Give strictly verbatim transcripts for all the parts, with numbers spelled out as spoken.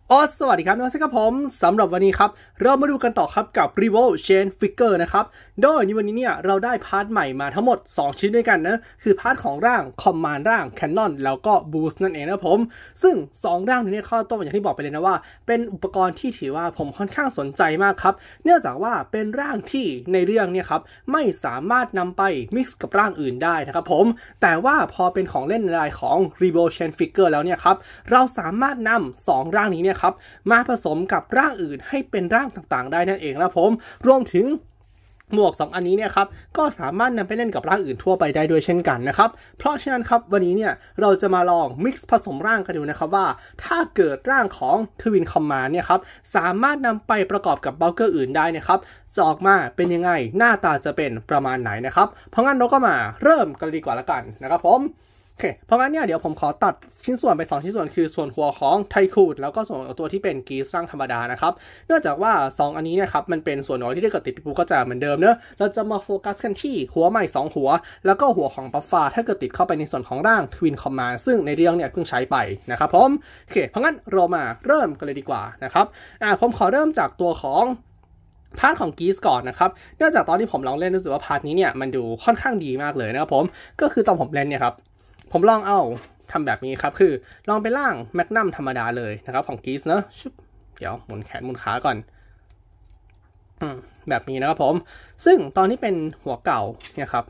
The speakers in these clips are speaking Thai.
อ๋อสวัสดีครับน้องเซครับผมสำหรับวันนี้ครับเรามาดูกันต่อครับกับ Revo Chain Figure นะครับโดยในวันนี้เนี่ยเราได้พาร์ทใหม่มาทั้งหมดสองชิ้นด้วยกันนะคือพาร์ทของร่าง Command ร่าง Cannon แล้วก็ Boost นั่นเองนะผมซึ่งสองร่างนี้เข้าต้นอย่างที่บอกไปเลยนะว่าเป็นอุปกรณ์ที่ถือว่าผมค่อนข้างสนใจมากครับเนื่องจากว่าเป็นร่างที่ในเรื่องเนี่ยครับไม่สามารถนำไป mix กับร่างอื่นได้นะครับผมแต่ว่าพอเป็นของเล่นในรายของ Revo Chain Figure แล้วเนี่ยครับเราสามารถนำสองร่างนี้เนี่ยครับมาผสมกับร่างอื่นให้เป็นร่างต่างๆได้นั่นเองนะผมรวมถึงหมวกสองอันนี้เนี่ยครับก็สามารถนำไปเล่นกับร่างอื่นทั่วไปได้ด้วยเช่นกันนะครับเพราะฉะนั้นครับวันนี้เนี่ยเราจะมาลองมิกซ์ผสมร่างกันดูนะครับว่าถ้าเกิดร่างของทวินคอมมานด์เนี่ยครับสามารถนำไปประกอบกับบัลเกอร์อื่นได้นะครับจะออกมาเป็นยังไงหน้าตาจะเป็นประมาณไหนนะครับเพราะงั้นเราก็มาเริ่มกันดีกว่าละกันนะครับผมโอเคเพราะงั้นเนี่ยเดี๋ยวผมขอตัดชิ้นส่วนไปสองชิ้นส่วนคือส่วนหัวของไทคูดแล้วก็ส่วนตัวที่เป็นกีสร่างธรรมดานะครับเนื่องจากว่าสองอันนี้เนี่ยครับมันเป็นส่วนน้อยที่ได้กดติดปุ๊บก็จะเหมือนเดิมเนอะเราจะมาโฟกัสกันที่หัวใหม่สองหัวแล้วก็หัวของบัฟฟาถ้าเกิดติดเข้าไปในส่วนของร่างทวินคอมมานด์ซึ่งในเรื่องเนี่ยเพิ่งใช้ไปนะครับผมโอเคเพราะงั้นเรามาเริ่มกันเลยดีกว่านะครับอ่าผมขอเริ่มจากตัวของพาร์ทของกีสก่อนนะครับเนื่องจากตอนที่ผมลองเล่นรู้สึกว่าพาร์ทนี้เนี่ยมันดูค่อนข้างดีมากเลยนะครับผมก็คือตอนผมเล่นเนี่ยครับผมลองเอาทำแบบนี้ครับคือลองไปล่างแมกนัมธรรมดาเลยนะครับของกีสเนอะเดี๋ยวหมุนแขนหมุนขาก่อนอืมแบบนี้นะครับผมซึ่งตอนนี้เป็นหัวเก่าเนี่ยครับ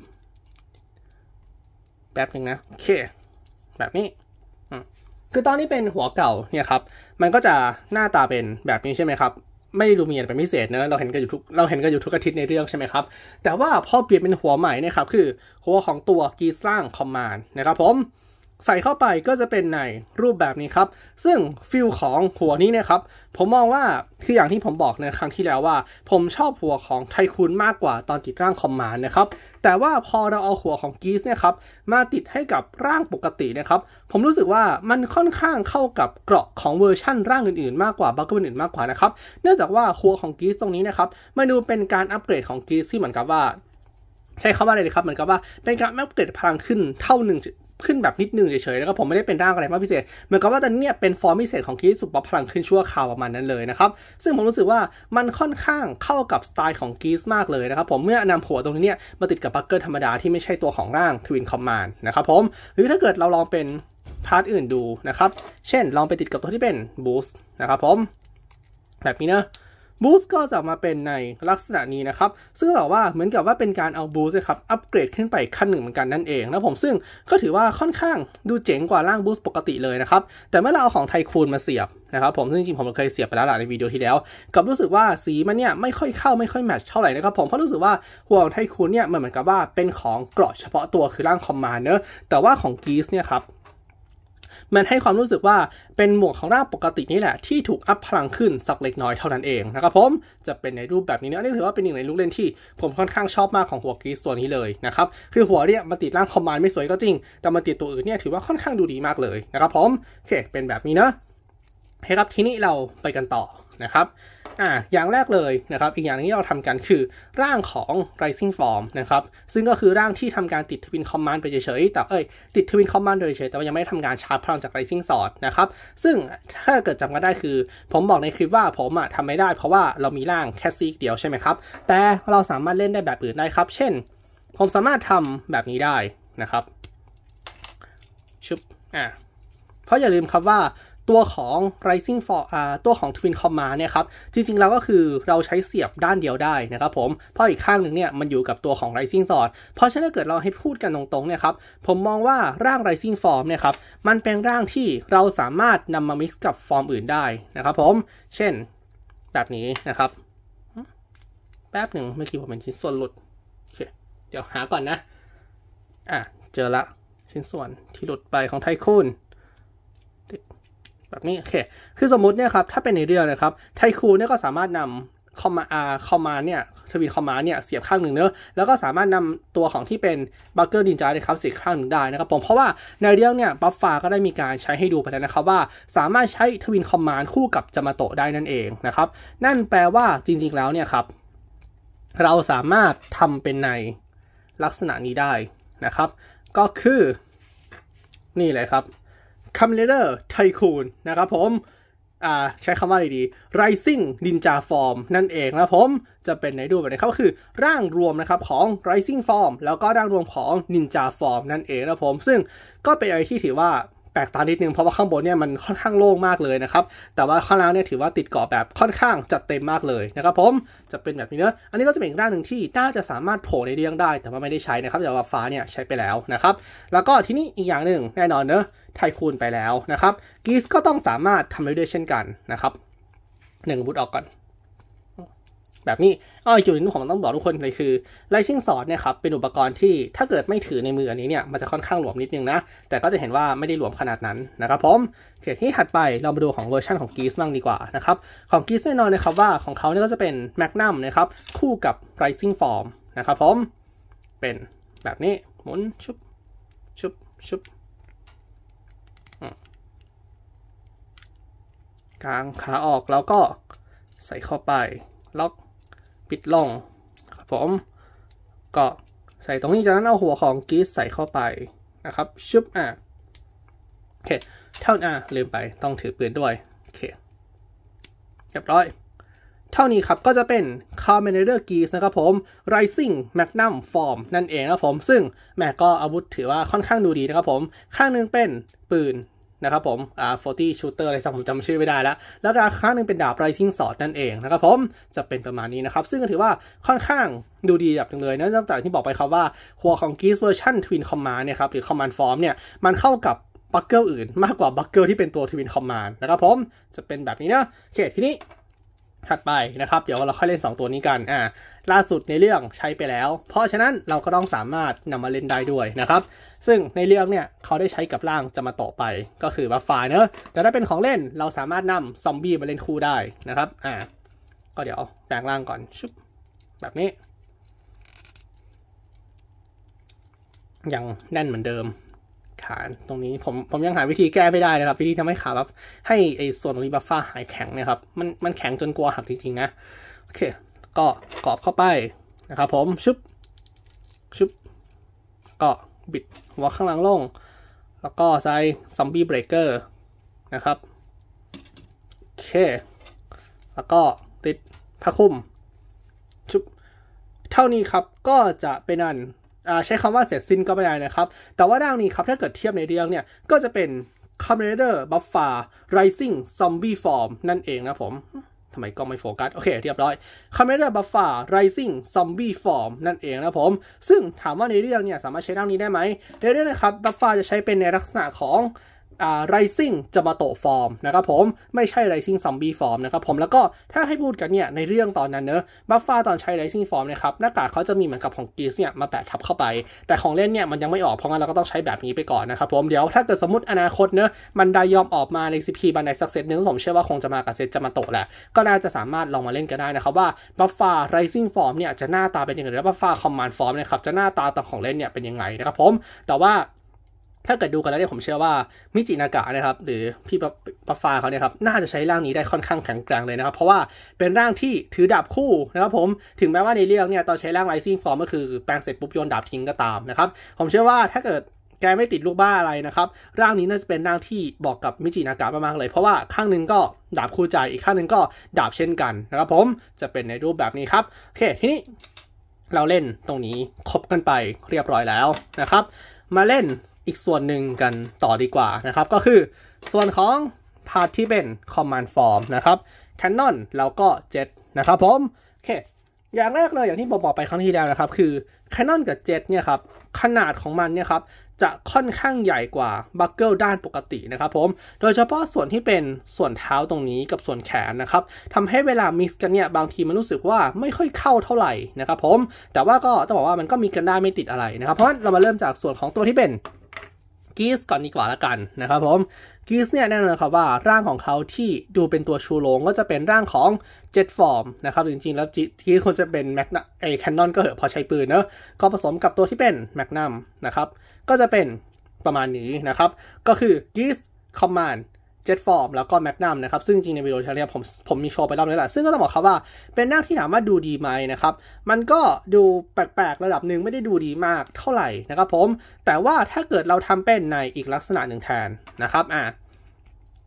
แบบนึงนะโอเคแบบนี้อืมคือตอนนี้เป็นหัวเก่าเนี่ยครับมันก็จะหน้าตาเป็นแบบนี้ใช่ไหมครับไม่ดูมีอะไรเป็นพิเศษเนอะเราเห็นกันอยู่ทุกเราเห็นกันอยู่ทุกอาทิตย์ในเรื่องใช่ไหมครับแต่ว่าพอเปลี่ยนเป็นหัวใหม่เนี่ยครับคือหัวของตัวกีสร่างคอมมานด์นะครับผมใส่เข้าไปก็จะเป็นในรูปแบบนี้ครับซึ่งฟิลของหัวนี้เนี่ยครับผมมองว่าคืออย่างที่ผมบอกในครั้งที่แล้วว่าผมชอบหัวของไทคูนมากกว่าตอนติดร่างคอมมานด์นะครับแต่ว่าพอเราเอาหัวของกีสเนี่ยครับมาติดให้กับร่างปกตินะครับผมรู้สึกว่ามันค่อนข้างเข้ากับเกราะของเวอร์ชั่นร่างอื่นๆมากกว่าบัคเกอร์อื่นๆมากกว่านะครับเนื่องจากว่าหัวของกีสตรงนี้นะครับมันดูเป็นการอัปเกรดของกีสที่เหมือนกับว่าใช้คำว่าอะไรดีครับเหมือนกับว่าเป็นการอัปเกรดพลังขึ้นเท่าหนึ่งขึ้นแบบนิดนึงเฉยๆแล้วก็ผมไม่ได้เป็นร่างอะไรมากพิเศษเหมือนกับว่าตอนนี้เป็นฟอร์มพิเศษของกีสสุปพลังขึ้นชั่วคราวประมาณนั้นเลยนะครับซึ่งผมรู้สึกว่ามันค่อนข้างเข้ากับสไตล์ของกีสมากเลยนะครับผมเมื่อนำหัวตรงนี้เนี่ยมาติดกับบัคเกอร์ธรรมดาที่ไม่ใช่ตัวของร่างทวินคอมมานด์นะครับผมหรือถ้าเกิดเราลองเป็นพาร์ทอื่นดูนะครับเช่นลองไปติดกับตัวที่เป็นบูสต์นะครับผมแบบนี้นะบูสต์ก็จะมาเป็นในลักษณะนี้นะครับซึ่งบอกว่าเหมือนกับว่าเป็นการเอาบูสต์ครับอัปเกรดขึ้นไปขั้นหนึ่งเหมือนกันนั่นเองนะผมซึ่งก็ถือว่าค่อนข้างดูเจ๋งกว่าร่างบูสต์ปกติเลยนะครับแต่เมื่อเราเอาของไทคูนมาเสียบนะครับผมซึ่งจริงๆผมเคยเสียบไปแล้วหลังในวิดีโอที่แล้วกับรู้สึกว่าสีมันเนี่ยไม่ค่อยเข้าไม่ค่อยแมทช์เท่าไหร่นะครับผมเพราะรู้สึกว่าหัวของไทคูนเนี่ยมันเหมือนกับว่าเป็นของเกราะเฉพาะตัวคือร่างคอมมานด์เนอะแต่ว่าของกีสเนี่ยครับมันให้ความรู้สึกว่าเป็นหมวกของร่างปกตินี่แหละที่ถูกอัพพลังขึ้นสักเล็กน้อยเท่านั้นเองนะครับผมจะเป็นในรูปแบบนี้นะนี่ถือว่าเป็นหนึ่งในลูกเล่นที่ผมค่อนข้างชอบมากของหัวกีสตัวนี้เลยนะครับคือหัวเนี่ยมาติดร่างคอมมานด์ไม่สวยก็จริงแต่มาติดตัวอื่นเนี่ยถือว่าค่อนข้างดูดีมากเลยนะครับผมโอเคเป็นแบบนี้นะให้ครับทีนี้เราไปกันต่อนะครับอ่าอย่างแรกเลยนะครับอีกอย่างนึงที่เราทำกันคือร่างของ Rising Form นะครับซึ่งก็คือร่างที่ทำการติดทวินคอมมานด์ไปเฉยๆแต่เอ้ยติดทวินคอมมานด์โดยเฉยแต่ว่ายังไม่ทำการชาร์จพลังจาก Rising Sword นะครับซึ่งถ้าเกิดจำกันได้คือผมบอกในคลิปว่าผมอะทำไม่ได้เพราะว่าเรามีร่างแค่ซีกเดียวใช่ไหมครับแต่เราสามารถเล่นได้แบบอื่นได้ครับเช่นผมสามารถทำแบบนี้ได้นะครับชุบอ่าเพราะอย่าลืมครับว่าตัวของ Rising For อ่าตัวของ Twin Command เนี่ยครับจริงๆแล้วก็คือเราใช้เสียบด้านเดียวได้นะครับผมเพราะอีกข้างหนึ่งเนี่ยมันอยู่กับตัวของ Rising Sword เพราะฉะนั้นถ้าเกิดเราให้พูดกันตรงๆเนี่ยครับผมมองว่าร่าง Rising Form เนี่ยครับมันเป็นร่างที่เราสามารถนำมา mix กับฟอร์มอื่นได้นะครับผมเช่นแบบนี้นะครับแป๊บหนึ่งเมื่อกี้ผมเป็นชิ้นส่วนหลุดโอเคเดี๋ยวหาก่อนนะอ่ะเจอละชิ้นส่วนที่หลุดไปของไทคูนแบบนี้โอเคคือสมมุติเนี่ยครับถ้าเป็นในเรื่องนะครับไทคูนเนี่ยก็สามารถนำคอมมาอาคอมมาเนี่ยทวินคอมมาเนี่ยเสียบข้างหนึ่งเนอะแล้วก็สามารถนำตัวของที่เป็นบัคเกอร์ดินจาเนี่ยครับเสียบข้างหนึ่งได้นะครับผมเพราะว่าในเรื่องเนี่ยบัฟฟาก็ได้มีการใช้ให้ดูไปแล้วนะครับว่าสามารถใช้ทวินคอมมานด์คู่กับจามาโตะได้นั่นเองนะครับนั่นแปลว่าจริงๆแล้วเนี่ยครับเราสามารถทำเป็นในลักษณะนี้ได้นะครับก็คือนี่เลยครับคัมเลเดอร์ไทคูนนะครับผมอ่าใช้คำว่าอะไรดี Rising Ninja Form นั่นเองนะผมจะเป็นในรูปแบบนี้ครับก็คือร่างรวมนะครับของ Rising Form แล้วก็ร่างรวมของ Ninja Form นั่นเองนะผมซึ่งก็เป็นอะไรที่ถือว่าแปลกตานิดนึงเพราะว่าข้างบนเนี่ยมันค่อนข้างโล่งมากเลยนะครับแต่ว่าข้างล่างเนี่ยถือว่าติดเกาะแบบค่อนข้างจัดเต็มมากเลยนะครับผมจะเป็นแบบนี้เนอะอันนี้ก็จะเป็นอีกร่างหนึ่งที่น่าจะสามารถโผล่ในเรื่องได้แต่ว่าไม่ได้ใช้นะครับแต่ว่าฟ้าเนี่ยใช้ไปแล้วนะครับแล้วก็ที่นี่อีกอย่างหนึ่งแน่นอนเนอะไทคูนไปแล้วนะครับกีสก็ต้องสามารถทำได้ด้วยเช่นกันนะครับหนึ่งบูทออกก่อนแบบนี้อ้อจุดนึงผมต้องบอกทุกคนเลยคือ Rising Sword เนี่ยครับเป็นอุปกรณ์ที่ถ้าเกิดไม่ถือในมืออันนี้เนี่ยมันจะค่อนข้างหลวมนิดนึงนะแต่ก็จะเห็นว่าไม่ได้หลวมขนาดนั้นนะครับผมโอเคที่ถัดไปเรามาดูของเวอร์ชันของกีสบ้างดีกว่านะครับของกีสแน่นอนนะครับว่าของเขาเนี่ยก็จะเป็น Magnum นะครับคู่กับ Rising Form นะครับผมเป็นแบบนี้หมุนชุบชุบชุบกางขาออกแล้วก็ใส่เข้าไปล็อกปิดลงครับผมก็ใส่ตรงนี้จากนั้นเอาหัวของกีสใส่เข้าไปนะครับชุบอ่ะโอเคเท่านี้ลืมไปต้องถือปืนด้วยโอเคเรียบร้อยเท่านี้ครับก็จะเป็น Commander Geass นะครับผม Rising Magnum Form นั่นเองนะครับผมซึ่งแม่ก็อาวุธถือว่าค่อนข้างดูดีนะครับผมข้างนึงเป็นปืนนะครับผมอ่าสี่สิบ shooter อะไรสักผมจำชื่อไม่ได้แล้วแล้วก็ข้างนึงเป็นดาบ Rising Sword นั่นเองนะครับผมจะเป็นประมาณนี้นะครับซึ่งก็ถือว่าค่อนข้างดูดีแบบนึงเลยนะนอกจากที่บอกไปครับว่าหัวของ Geass Version Twin Command เนี่ยครับหรือ Command Form เนี่ยมันเข้ากับบัคเกิลอื่นมากกว่าบัคเกิลที่เป็นตัว Twin Command นะครับผมจะเป็นแบบนี้นะโอเคทีนี้ถัดไปนะครับเดี๋ยวเราค่อยเล่นสองตัวนี้กันอ่าล่าสุดในเรื่องใช้ไปแล้วเพราะฉะนั้นเราก็ต้องสามารถนำมาเล่นได้ด้วยนะครับซึ่งในเรื่องเนี่ยเขาได้ใช้กับร่างจะมาต่อไปก็คือบัฟฟ้าเนอะแต่ถ้าเป็นของเล่นเราสามารถนำซอมบี้มาเล่นคู่ได้นะครับอ่าก็เดี๋ยวแปลงร่างก่อนชุบแบบนี้ยังแน่นเหมือนเดิมขาตรงนี้ผมผมยังหาวิธีแก้ไม่ได้นะครับวิธีทำให้ขาแบบให้ไอ้ส่วนตรงนี้บัฟฟ้าหายแข็งเนี่ยครับมันมันแข็งจนกลัวหักจริงๆนะโอเคก็กรอบเข้าไปนะครับผมชุบชุบก็บิดหัวข้างหลังลงแล้วก็ใส่ซอมบี้เบรกเกอร์นะครับโอเคแล้วก็ติดผ้าคลุมชุบเท่านี้ครับก็จะเป็นอันใช้คำว่าเสร็จสิ้นก็ไม่ได้นะครับแต่ว่าด้านนี้ครับถ้าเกิดเทียบในเรื่องเนี่ยก็จะเป็น Commander Buffa Rising Zombie Form นั่นเองนะผมทำไมก็ไม่โฟกัสโอเคเรียบร้อย Commander Buffa Rising Zombie Form นั่นเองนะผมซึ่งถามว่าในเรื่องเนี่ยสามารถใช้ร่างนี้ได้ไหมในเรื่องนะครับ Buffa จะใช้เป็นในลักษณะของอ่า Rising จะมาโตฟอร์มนะครับผมไม่ใช่ Rising Zombie Form นะครับผมแล้วก็ถ้าให้พูดกันเนี่ยในเรื่องตอนนั้นเนอะบัฟฟ้าตอนใช้ Rising Form นะครับหน้ากากเขาจะมีเหมือนกับของกีสเนี่ยมาแปะทับเข้าไปแต่ของเล่นเนี่ยมันยังไม่ออกเพราะงั้นเราก็ต้องใช้แบบนี้ไปก่อนนะครับผมเดี๋ยวถ้าเกิดสมมติอนาคตเนอะมันได้ยอมออกมาใน ซี พี บันไดสักเซตนึงผมเชื่อว่าคงจะมากับเซตจะมาโตแหละก็น่าจะสามารถลองมาเล่นกันได้นะครับว่าบัฟฟ้า Rising Form เนี่ยจะหน้าตาเป็นยังไงแล้วบัฟฟ้า Command Form เนี่ยครับจะหน้าตาตอนของเล่นเนี่ยเป็นยังไงนะครับผมแต่ว่าถ้าเกิดดูกันแล้วเนี่ยผมเชื่อว่ามิจินากะนะครับหรือพี่บัฟฟ้าเขาเนี่ยครับน่าจะใช้ร่างนี้ได้ค่อนข้างแข็งแกร่งเลยนะครับเพราะว่าเป็นร่างที่ถือดาบคู่นะครับผมถึงแม้ว่าในเรื่องเนี่ยตอนใช้ร่าง Rising Form ก็คือแปลงเสร็จปุ๊บโยนดาบทิ้งก็ตามนะครับผมเชื่อว่าถ้าเกิดแกไม่ติดลูกบ้าอะไรนะครับร่างนี้น่าจะเป็นร่างที่บอกกับมิจินากะมากๆเลยเพราะว่าข้างนึงก็ดาบคู่ใจอีกข้างนึงก็ดาบเช่นกันนะครับผมจะเป็นในรูปแบบนี้ครับโอเคทีนี้เราเล่นตรงนี้ครบกันไปเรียบร้อยแล้วนะครับมาเล่นอีกส่วนหนึ่งกันต่อดีกว่านะครับก็คือส่วนของพาร์ทที่เป็น Command Form นะครับ Cannon แล้วก็ Jet นะครับผมโอเคอย่างแรกเลยอย่างที่ผมบอกไปครั้งที่แล้วนะครับคือ Cannon กับ Jet เนี่ยครับขนาดของมันเนี่ยครับจะค่อนข้างใหญ่กว่าบัคเกิลด้านปกตินะครับผมโดยเฉพาะส่วนที่เป็นส่วนเท้าตรงนี้กับส่วนแขนนะครับทำให้เวลามิกซ์กันเนี่ยบางทีมันรู้สึกว่าไม่ค่อยเข้าเท่าไหร่นะครับผมแต่ว่าก็ต้องบอกว่ามันก็มีกันได้ไม่ติดอะไรนะครับเพราะเรามาเริ่มจากส่วนของตัวที่เป็นกีสก่อนดีกว่าละกันนะครับผมกีสเนี่ยแน่นอนครับว่าร่างของเขาที่ดูเป็นตัวชูโรงก็จะเป็นร่างของเจ็ตฟอร์มนะครับจริงๆแล้วกีสควรจะเป็นแมกนัมไอแคนนอนก็เหอะพอใช้ปืนเนอะก็ผสมกับตัวที่เป็นแมกนัมนะครับก็จะเป็นประมาณนี้นะครับก็คือกีสคอมมานด์เจ็ตฟอร์มแล้วก็แมกนัมนะครับซึ่งจริงในวิดีโอที่แล้วผมผมมีโชว์ไปรอบนึงแหละซึ่งก็ต้องบอกครับว่าเป็นร่างที่ถามว่าดูดีไหมนะครับมันก็ดูแปลกๆระดับหนึ่งไม่ได้ดูดีมากเท่าไหร่นะครับผมแต่ว่าถ้าเกิดเราทำเป็นในอีกลักษณะหนึ่งแทนนะครับอ่ะ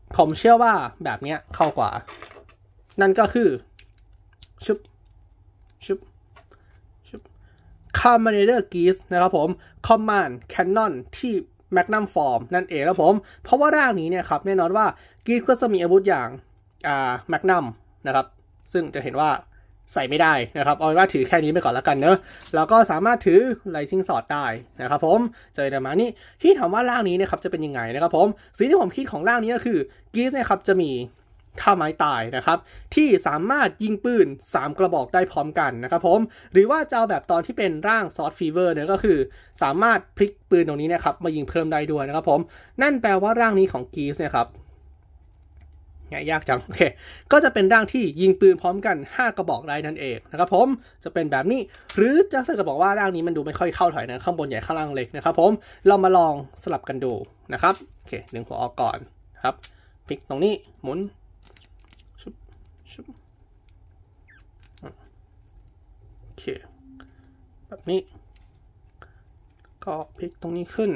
ผมเชื่อว่าแบบนี้เข้ากว่านั่นก็คือชุบชุบชุบ Commander Geese นะครับผม Command Cannon ที่ Magnum Form นั่นเองครับผมเพราะว่าร่างนี้เนี่ยครับแน่นอนว่า Geese ก็จะมีอาวุธอย่างอ่า Magnum นะครับซึ่งจะเห็นว่าใส่ไม่ได้นะครับเอาเป็นว่าถือแค่นี้ไปก่อนแล้วกันเนอะแล้วก็สามารถถือ Rising Sword ได้นะครับผมเจอประมาณนี้ที่ถามว่าร่างนี้นะครับจะเป็นยังไงนะครับผมสิ่งที่ผมคิดของร่างนี้ก็คือ Geese เนี่ยครับจะมีท่าไม้ตายนะครับที่สามารถยิงปืนสามกระบอกได้พร้อมกันนะครับผมหรือว่าจะเอาแบบตอนที่เป็นร่างซอสฟีเวอร์เนี่ยก็คือสามารถพลิกปืนตรงนี้นะครับมายิงเพิ่มได้ด้วยนะครับผมนั่นแปลว่าร่างนี้ของ Geese เนี่ยครับยากจังโอเคก็จะเป็นร่างที่ยิงปืนพร้อมกันห้ากระบอกได้นั่นเองนะครับผมจะเป็นแบบนี้หรือจะถ้าเกิดบอกว่าร่างนี้มันดูไม่ค่อยเข้าถอยนะข้างบนใหญ่ข้างล่างเล็กนะครับผมเรามาลองสลับกันดูนะครับโอเคดึงหัวออกก่อนครับพลิกตรงนี้หมุนชุบชุบโอเคแบบนี้ก็พลิกตรงนี้ขึ้น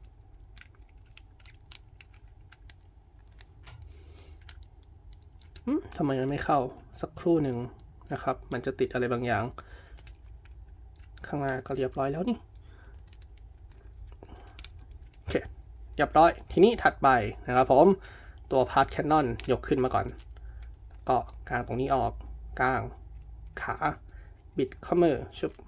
ทำไมมันไม่เข้าสักครู่หนึ่งนะครับมันจะติดอะไรบางอย่างข้างหน้าก็เรียบร้อยแล้วนี่โอเคเรียบร้อยทีนี้ถัดไปนะครับผมตัวพาร์ทแคนนอนยกขึ้นมาก่อนก็กางตรงนี้ออกกางขาบิดข้อมือชุบ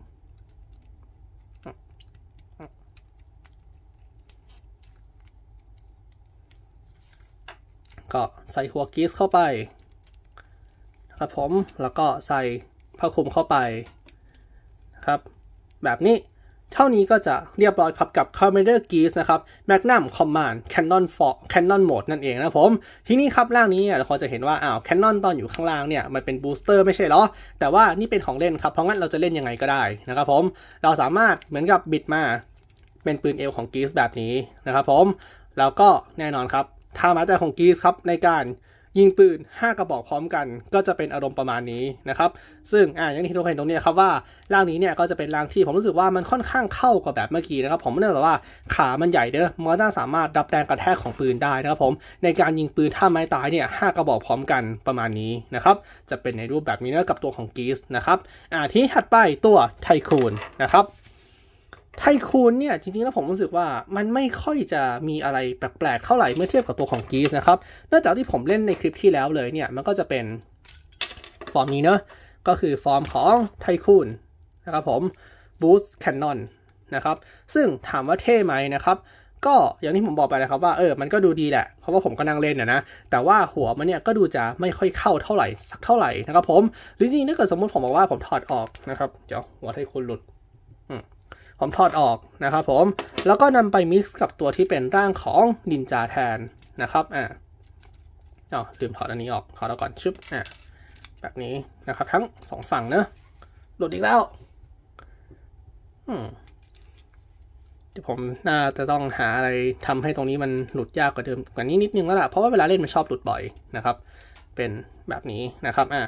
ก็ใส่หัวกีสเข้าไปครับผมแล้วก็ใส่ผ้าคลุมเข้าไปครับแบบนี้เท่านี้ก็จะเรียบร้อยครับกับ Commander Geese นะครับ Magnum Command Cannon for Cannon Mode นั่นเองนะผมทีนี้ครับร่างนี้เราจะเห็นว่าอ้าว Cannon ตอนอยู่ข้างล่างเนี่ยมันเป็นบูสเตอร์ไม่ใช่หรอแต่ว่านี่เป็นของเล่นครับเพราะงั้นเราจะเล่นยังไงก็ได้นะครับผมเราสามารถเหมือนกับบิดมาเป็นปืนเอวของ Geese แบบนี้นะครับผมแล้วก็แน่นอนครับท่าไม้ตายของ Geese ครับในการยิงปืนห้ากระบอกพร้อมกันก็จะเป็นอารมณ์ประมาณนี้นะครับซึ่งอ่าอย่างที่ทุกคนเห็นตรงนี้ครับว่าร่างนี้เนี่ยก็จะเป็นร่างที่ผมรู้สึกว่ามันค่อนข้างเข้ากับแบบเมื่อกี้นะครับผมเนื่องจากว่าขามันใหญ่เด้อมันน่าสามารถรับแรงกระแทกของปืนได้นะครับผมในการยิงปืนท่าไม้ตายเนี่ยห้ากระบอกพร้อมกันประมาณนี้นะครับจะเป็นในรูปแบบนี้นะกับตัวของ Geese นะครับอ่าทีนี้ถัดไปตัวไทคูนนะครับไทคูนเนี่ยจริงๆแล้วผมรู้สึกว่ามันไม่ค่อยจะมีอะไรแปลกๆเท่าไหร่เมื่อเทียบกับตัวของ Geese นะครับเนื่องจากที่ผมเล่นในคลิปที่แล้วเลยเนี่ยมันก็จะเป็นฟอร์มนี้เนอะก็คือฟอร์มของไทคูนนะครับผม Boost Cannon นะครับซึ่งถามว่าเท่ไหมนะครับก็อย่างที่ผมบอกไปนะครับว่าเออมันก็ดูดีแหละเพราะว่าผมก็นั่งเล่นนะนะแต่ว่าหัวมันเนี่ยก็ดูจะไม่ค่อยเข้าเท่าไหร่สักเท่าไหร่นะครับผมหรือจริงๆถ้าเกิดสมมติผมบอกว่าผมถอดออกนะครับเดี๋ยวหัวไทคูนหลุดผมถอดออกนะครับผมแล้วก็นำไปมิกซ์กับตัวที่เป็นร่างของนินจาแทนนะครับอ่าอ๋อลืมถอดอันนี้ออกถอดแล้วก่อนชึบอ่าแบบนี้นะครับทั้งสองฝั่งเนอะหลุดอีกแล้วอืมเดี๋ยวผมน่าจะต้องหาอะไรทำให้ตรงนี้มันหลุดยากกว่าเดิมกว่านี้นิดนึงแล้วล่ะเพราะว่าเวลาเล่นมันชอบหลุดบ่อยนะครับเป็นแบบนี้นะครับอ่า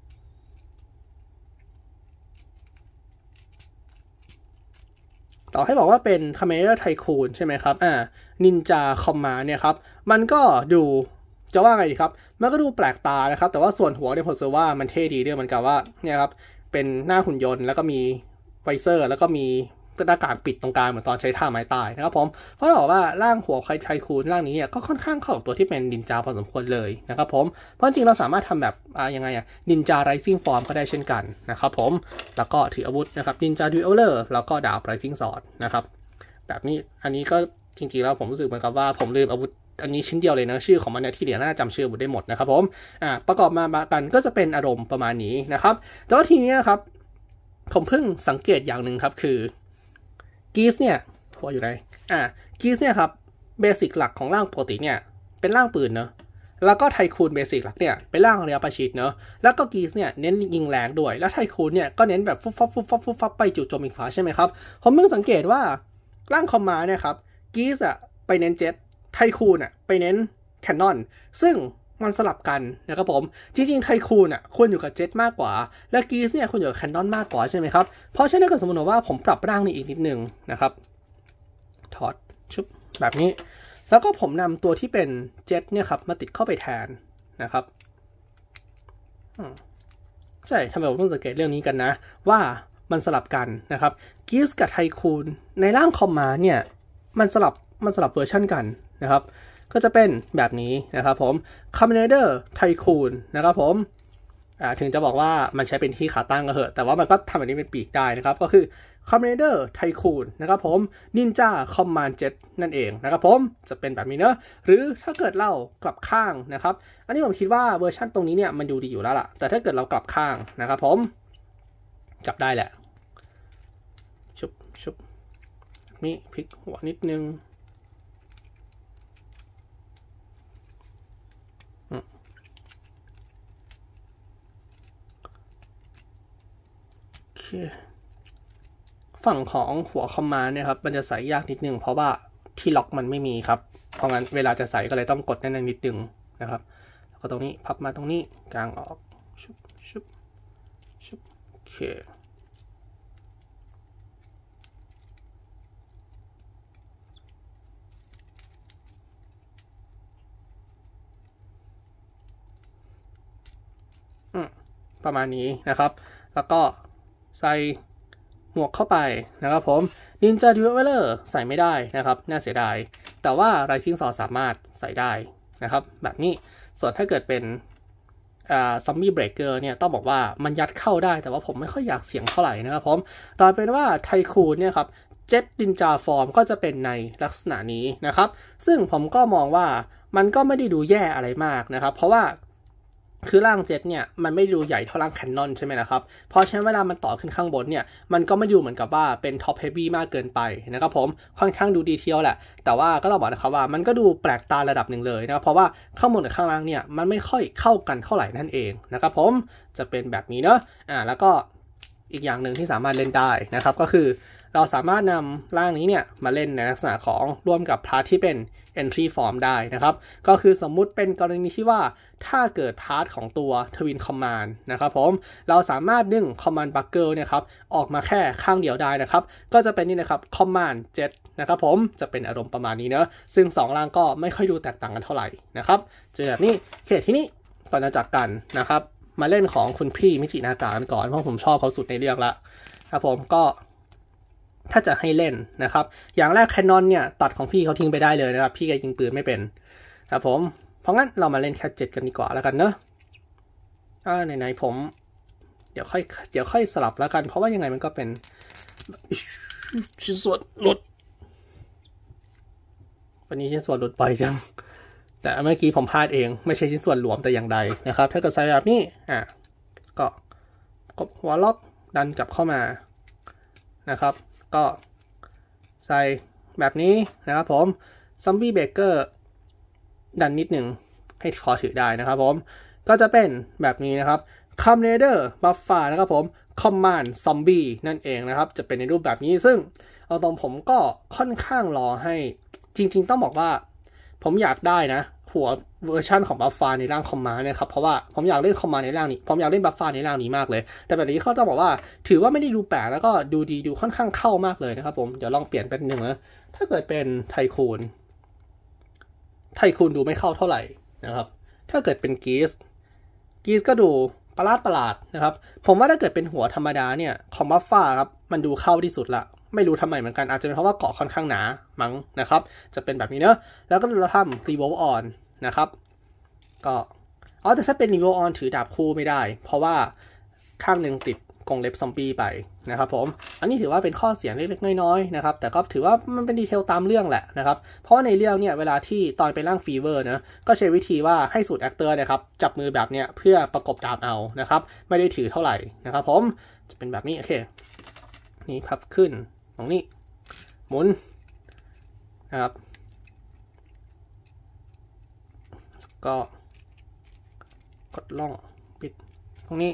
ต่อให้บอกว่าเป็น Commander Tycoon ใช่ไหมครับอ่า Ninja Command เนี่ยครับมันก็ดูจะว่าไงดีครับมันก็ดูแปลกตานะครับแต่ว่าส่วนหัวเนี่ยผมรู้สึกว่ามันเท่ดีด้วยเหมือนกับว่าเนี่ยครับเป็นหน้าหุ่นยนต์แล้วก็มีไวเซอร์แล้วก็มีหน้ากากปิดตรงกลางเหมือนตอนใช้ท่าไม้ตายนะครับผมเพราะบอกว่าร่างหัวไทคูนร่างนี้เนี่ยก็ค่อนข้างเข้ากับตัวที่เป็นนินจาพอสมควรเลยนะครับผมเพราะจริงเราสามารถทำแบบอ่ายังไงอะนินจาไรซิ่งฟอร์มก็ได้เช่นกันนะครับผมแล้วก็ถืออาวุธนะครับนินจาดูเอลเลอร์แล้วก็ดาบไรซิ่งซอร์ดนะครับแบบนี้อันนี้ก็จริงๆแล้วผมรู้สึกเหมือนกับว่าผมลืมอาวุธอันนี้ชิ้นเดียวเลยนะชื่อของมันเนี่ยที่เหลือน่าจำชื่ออาวุธได้หมดนะครับผมอ่าประกอบมากันก็จะเป็นอารมณ์ประมาณนี้นะครับแต่ว่าทีนี้นะครับผมเพิ่งสังเกตอย่างหนึ่งครับคือGeese เนี่ยหัวอยู่ไหนอ่า Geese เนี่ยครับเบสิกหลักของร่างปกติเนี่ยเป็นร่างปืนเนอะแล้วก็ไทคูนเบสิกหลักเนี่ยเป็นร่างระยะประชิดเนอะแล้วก็ Geese เนี่ยเน้นยิงแรงด้วยแล้วไทคูนเนี่ยก็เน้นแบบฟุบฟับฟุบฟับฟุบฟับไปจู่โจมอีกฝาใช่ไหมครับผมเพิ่งสังเกตว่าร่างคอมมาเนี่ยครับ Geese อะไปเน้นเจ็ตไทคูนอะไปเน้นแคนนอนซึ่งมันสลับกันนะครับผมจริงๆไทคูนอ่ะควรอยู่กับเจ็ตมากกว่าและกีสเนี่ยควรอยู่กับแคนนอนมากกว่าใช่ไหมครับเพราะฉะนั้นก็สมมติว่าผมปรับร่างนี้อีกนิดนึงนะครับถอดชุบแบบนี้แล้วก็ผมนำตัวที่เป็นเจ็ตเนี่ยครับมาติดเข้าไปแทนนะครับใช่ทำไมผมต้องสังเกตเรื่องนี้กันนะว่ามันสลับกันนะครับกีสกับไทคูนในร่างคอมมานด์เนี่ยมันสลับมันสลับเวอร์ชันกันนะครับก็จะเป็นแบบนี้นะครับผมคอมบิเนเตอร์ไทคูนนะครับผมถึงจะบอกว่ามันใช้เป็นที่ขาตั้งก็เถอะแต่ว่ามันก็ทำแบบนี้เป็นปีกได้นะครับก็คือคอมบิเนเตอร์ไทคูนนะครับผมนินจาคอมมานด์เจ็ตนั่นเองนะครับผมจะเป็นแบบนี้เนอะหรือถ้าเกิดเรากลับข้างนะครับอันนี้ผมคิดว่าเวอร์ชันตรงนี้เนี่ยมันดูดีอยู่แล้วล่ะแต่ถ้าเกิดเรากลับข้างนะครับผมกลับได้แหละชุบชุบนี่พลิกหัวนิดนึงโอเคฝั่งของหัวคอมมานด์เนี่ยครับมันจะใส่ยากนิดนึงเพราะว่าที่ล็อกมันไม่มีครับเพราะงั้นเวลาจะใส่ก็เลยต้องกดแน่นๆนิดนึงนะครับแล้วก็ตรงนี้พับมาตรงนี้กางออกชุบชุบชุบโอเคประมาณนี้นะครับแล้วก็ใส่หมวกเข้าไปนะครับผม Ninja Dweller ใส่ไม่ได้นะครับน่าเสียดายแต่ว่า Rising Sword สามารถใส่ได้นะครับแบบนี้ส่วนถ้าเกิดเป็นอ่า Zombie Breaker เนี่ยต้องบอกว่ามันยัดเข้าได้แต่ว่าผมไม่ค่อยอยากเสี่ยงเท่าไหร่นะครับผมต่อเป็นว่าไทคูนเนี่ยครับเจ็ตนินจาฟอร์มก็จะเป็นในลักษณะนี้นะครับซึ่งผมก็มองว่ามันก็ไม่ได้ดูแย่อะไรมากนะครับเพราะว่าคือร่างเจ็ตเนี่ยมันไม่ดูใหญ่เท่าร่างแคนนอนใช่ไหมนะครับเพราะฉะนั้นเวลามันต่อขึ้นข้างบนเนี่ยมันก็ไม่ดูเหมือนกับว่าเป็นท็อปเฮฟวี่มากเกินไปนะครับผมค่อนข้างดูดีเทลแหละแต่ว่าก็เราบอกนะครับว่ามันก็ดูแปลกตาระดับหนึ่งเลยนะเพราะว่าข้างบนกับข้างล่างเนี่ยมันไม่ค่อยเข้ากันเท่าไหร่นั่นเองนะครับผมจะเป็นแบบนี้เนอะอ่าแล้วก็อีกอย่างหนึ่งที่สามารถเล่นได้นะครับก็คือเราสามารถนำร่างนี้เนี่ยมาเล่นในลักษณะของร่วมกับพาร์ทที่เป็น entry form ได้นะครับก็คือสมมุติเป็นกรณีที่ว่าถ้าเกิดพาร์ทของตัว Twin Command นะครับผมเราสามารถดึง Command Buckle เนี่ยครับออกมาแค่ข้างเดียวได้นะครับก็จะเป็นนี่นะครับ Command Jet นะครับผมจะเป็นอารมณ์ประมาณนี้เนอะซึ่งสองร่างก็ไม่ค่อยดูแตกต่างกันเท่าไหร่นะครับเจอแบบนี้เขตที่นี้ก่อนจะจากกันนะครับมาเล่นของคุณพี่มิจินากะกันก่อนเพราะผมชอบเขาสุดในเรื่องละครับผมก็ถ้าจะให้เล่นนะครับอย่างแรกแคนนอนเนี่ยตัดของพี่เขาทิ้งไปได้เลยนะครับพี่แกยิงปืนไม่เป็นครับผมเพราะงั้นเรามาเล่นแคทเจ็ตกันดีกว่าแล้วกันเนอะอ่าไหนๆผมเดี๋ยวค่อยเดี๋ยวค่อยสลับแล้วกันเพราะว่ายังไงมันก็เป็นชิ้นส่วนหลุดวันนี้ชิ้นส่วนหลุดไปจังแต่เมื่อกี้ผมพลาดเองไม่ใช่ชิ้นส่วนหลวมแต่อย่างใดนะครับถ้าเกิดใส่แบบนี้อ่ะก็กดหัวล็อกดันกลับเข้ามานะครับก็ใส่แบบนี้นะครับผมซอมบี้เบเกอร์ดันนิดหนึ่งให้พอถือได้นะครับผมก็จะเป็นแบบนี้นะครับคัมเนเดอร์บัฟฟ้านะครับผมคอมมานด์ซอมบี้นั่นเองนะครับจะเป็นในรูปแบบนี้ซึ่งเอาตรงผมก็ค่อนข้างรอให้จริงๆต้องบอกว่าผมอยากได้นะหัวเวอร์ชันของบัฟฟ้าในร่างคอมมานด์เนี่ยครับเพราะว่าผมอยากเล่นคอมมานด์ในร่างนี้ผมอยากเล่นบัฟฟ้าในร่างนี้มากเลยแต่แบบนี้เขาต้องบอกว่าถือว่าไม่ได้ดูแปลกแล้วก็ดูดีดูค่อนข้างเข้ามากเลยนะครับผมเดี๋ยวลองเปลี่ยนเป็นหนึ่งนะถ้าเกิดเป็นไทคูนไทคูนดูไม่เข้าเท่าไหร่นะครับถ้าเกิดเป็นกีสกีสก็ดูประหลาดประหลาดนะครับผมว่าถ้าเกิดเป็นหัวธรรมดาเนี่ยของบัฟฟ้าครับมันดูเข้าที่สุดละไม่รู้ทำไมเหมือนกันอาจจะเป็นเพราะว่าเกาะค่อนข้างหนามั้งนะครับจะเป็นแบบนี้เนอะแล้วก็เราทำรีโวลออนนะครับก็อ๋อแต่ถ้าเป็นรีโวลออนถือดาบคู่ไม่ได้เพราะว่าข้างหนึ่งติดกรงเล็บซอมบี้ไปนะครับผมอันนี้ถือว่าเป็นข้อเสียเล็กๆน้อยๆนะครับแต่ก็ถือว่ามันเป็นดีเทลตามเรื่องแหละนะครับเพราะว่าในเรื่องเนี่ยเวลาที่ตอนไปร่างฟีเวอร์นะก็ใช้วิธีว่าให้สูตรแอคเตอร์นะครับจับมือแบบเนี้ยเพื่อประกบดาบเอานะครับไม่ได้ถือเท่าไหร่นะครับผมจะเป็นแบบนี้โอเคนี่พับขึ้นตรงนี้หมุนนะครับก็กดล่องปิดตรงนี้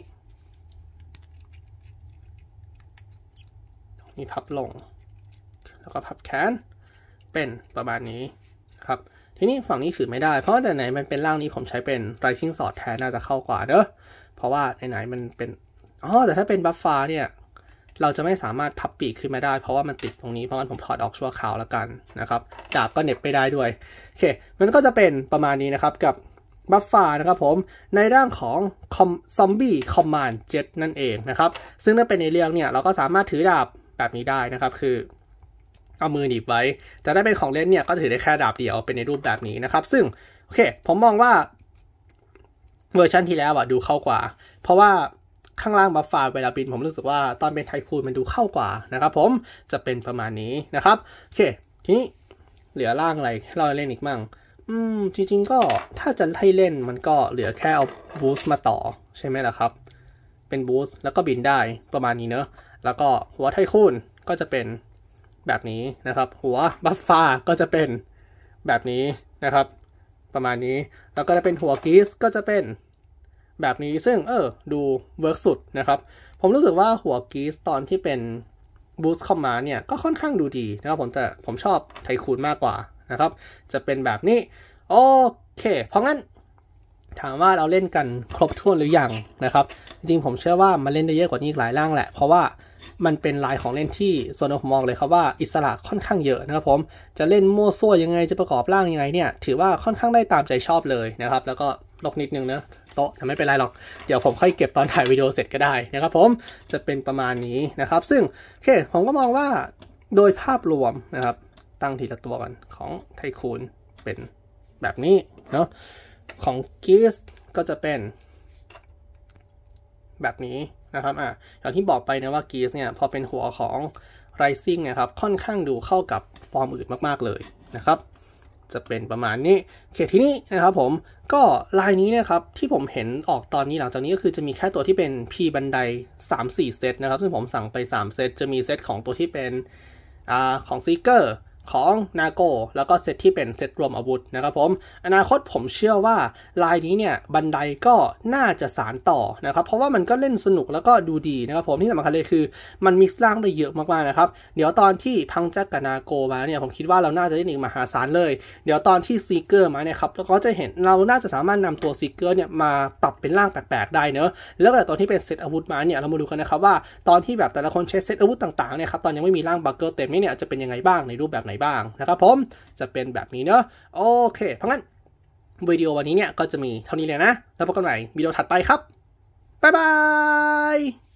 นี่พับลงแล้วก็พับแขนเป็นประมาณนี้ครับทีนี้ฝั่งนี้ถือไม่ได้เพราะแต่ไหนมันเป็นร่างนี้ผมใช้เป็น Rising Sword แทนน่าจะเข้ากว่าเด้อเพราะว่าไหนๆมันเป็นอ๋อแต่ถ้าเป็นบัฟฟ้าเนี่ยเราจะไม่สามารถพับปีกขึ้นมาได้เพราะว่ามันติดตรงนี้เพราะงั้นผมถอดออกชั่วคราวแล้วกันนะครับดาบก็เหน็บไปได้ด้วยโอเคมันก็จะเป็นประมาณนี้นะครับกับบัฟฟานะครับผมในร่างของซอมบี้คอมมานด์เจ็ตนั่นเองนะครับซึ่งถ้าเป็นในเรื่องเนี่ยเราก็สามารถถือดาบแบบนี้ได้นะครับคือเอามือหนีบไว้แต่ถ้าเป็นของเล่นเนี่ยก็ถือได้แค่ดาบเดียวเป็นในรูปแบบนี้นะครับซึ่งโอเคผมมองว่าเวอร์ชันที่แล้วอะดูเข้ากว่าเพราะว่าข้างล่างบัฟฟาเวลาบินผมรู้สึกว่าตอนเป็นไทคูนมันดูเข้ากว่านะครับผมจะเป็นประมาณนี้นะครับโอเคทีนี้เหลือร่างอะไรเราเล่นอีกมั่งอืมจริงๆก็ถ้าจะให้เล่นมันก็เหลือแค่เอาบูสต์มาต่อใช่ไหมล่ะครับเป็นบูสต์แล้วก็บินได้ประมาณนี้เนอะแล้วก็หัวไทคูนก็จะเป็นแบบนี้นะครับหัวบัฟฟาก็จะเป็นแบบนี้นะครับประมาณนี้แล้วก็จะเป็นหัวกีสก็จะเป็นแบบนี้ซึ่งเออดูเวิร์กสุดนะครับผมรู้สึกว่าหัวกีสตอนที่เป็นบูสต์เข้ามาเนี่ยก็ค่อนข้างดูดีนะครับผมแต่ผมชอบไทคูนมากกว่านะครับจะเป็นแบบนี้โอเคเพราะงั้นถามว่าเราเล่นกันครบถ้วนหรือยังนะครับจริงๆผมเชื่อว่ามันเล่นได้เยอะกว่านี้อีกหลายร่างแหละเพราะว่ามันเป็นลายของเล่นที่ส่วนตัวผมมองเลยครับว่าอิสระค่อนข้างเยอะนะครับผมจะเล่นมั่วซั่วยังไงจะประกอบร่างยังไงเนี่ยถือว่าค่อนข้างได้ตามใจชอบเลยนะครับแล้วก็ลกนิดนึงนะโต๊ะแต่ไม่เป็นไรหรอกเดี๋ยวผมค่อยเก็บตอนถ่ายวิดีโอเสร็จก็ได้นะครับผมจะเป็นประมาณนี้นะครับซึ่งโอเคผมก็มองว่าโดยภาพรวมนะครับตั้งทีละตัวกันของไทคูนเป็นแบบนี้เนาะของกีสก็จะเป็นแบบนี้นะครับอ่ะอย่างที่บอกไปนะว่ากีสเนี่ยพอเป็นหัวของ Rising นะครับค่อนข้างดูเข้ากับฟอร์มอื่นมากๆเลยนะครับจะเป็นประมาณนี้โอเคทีนี้นะครับผมก็ลายนี้นะครับที่ผมเห็นออกตอนนี้หลังจากนี้ก็คือจะมีแค่ตัวที่เป็น P บันได สามสี่ เซตนะครับซึ่งผมสั่งไปสามเซตจะมีเซตของตัวที่เป็นอ่าของ Seekerของนาโกแล้วก็เซตที่เป็นเซตรวมอาวุธนะครับผมอนาคตผมเชื่อว่าลายนี้เนี่ยบันไดก็น่าจะสานต่อนะครับเพราะว่ามันก็เล่นสนุกแล้วก็ดูดีนะครับผมที่สำคัญเลยคือมันมิกซ์ร่างได้เยอะมากๆนะครับเดี๋ยวตอนที่พังแจ็คกับนาโกมาเนี่ยผมคิดว่าเราน่าจะได้หนึ่งมหาศาลเลยเดี๋ยวตอนที่ซีเกอร์มาเนี่ยครับเราก็จะเห็นเราน่าจะสามารถนำตัวซีเกอร์เนี่ยมาปรับเป็นร่างแปลกๆได้เนอะแล้วแต่ตอนที่เป็นเซตอาวุธมาเนี่ยเรามาดูกันนะครับว่าตอนที่แบบแต่ละคนใช้เซตอาวุธต่างๆเนี่ยครับตอนยังไม่มีร่างบัคเกอร์เต็มนี่เนี่ยจะเป็นยังไงบ้างในรูปแบบไหนบ้างนะครับผมจะเป็นแบบนี้เนอะโอเคเพราะงั้นวิดีโอวันนี้เนี่ยก็จะมีเท่านี้เลยนะแล้วพบกันใหม่วิดีโอถัดไปครับบ๊ายบาย